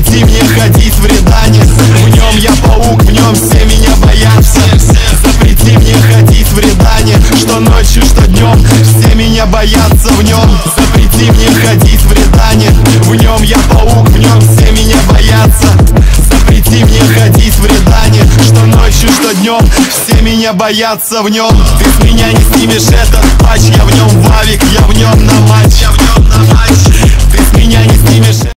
Запрети мне ходить в Редане. В нем я паук, в нем все меня боятся. Запрети мне ходить в Редане. Что ночью, что днем, все меня боятся в нем. Запрети мне ходить в Редане. В нем я паук, в нем все меня боятся. Запрети мне ходить в Редане. Что ночью, что днем, все меня боятся в нем. Ты с меня не снимешь этот патч. Я в нем вавик, я в нем на матч. Ты с меня не снимешь.